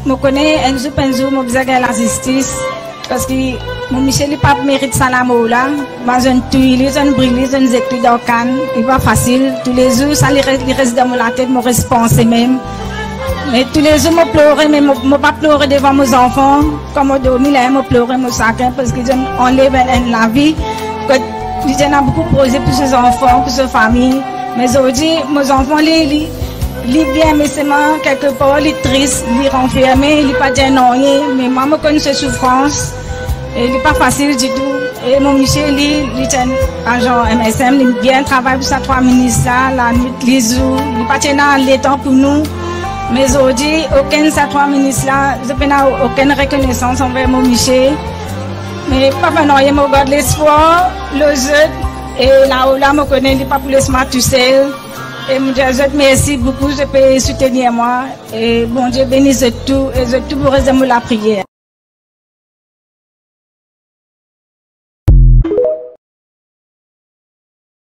Je connais un jour, je besoin de la justice parce que mon Michel n'est pas mérite ça là. Moi, un tuile, un brûlé, un écrit dans le canne. Il pas facile. Tous les jours, ça reste dans la tête, mon réponse même. Mais tous les jours, je pleure, mais je ne pas pleurer devant mes enfants. Comme on dormit là, je pleure mon chacun parce que j'enlève la vie. J'en ai beaucoup posé pour ses enfants, pour ses familles. Mais aujourd'hui, mes enfants, ils bien, mais c'est moi, quelque part, ils tristes, ils renfermés, ils pas bien non, mais moi, je connais ces souffrances. Et il n'est pas facile du tout. Et mon Michel, il est un agent MSM, il bien travaille pour sa 3 ministres, la nuit, les jours, il n'est pas dans les temps pour nous. Mais aujourd'hui, aucun de ces 3 ministres, je n'ai aucune reconnaissance envers mon Michel. Mais pas maintenant, il me garde l'espoir, le jeu, et là-haut, là, je connais, il n'est pas pour le smart tout seul. Et mon Dieu, je te remercie beaucoup, je peux soutenir moi. Et bon Dieu bénisse tout, et je tout pour résumer la prière.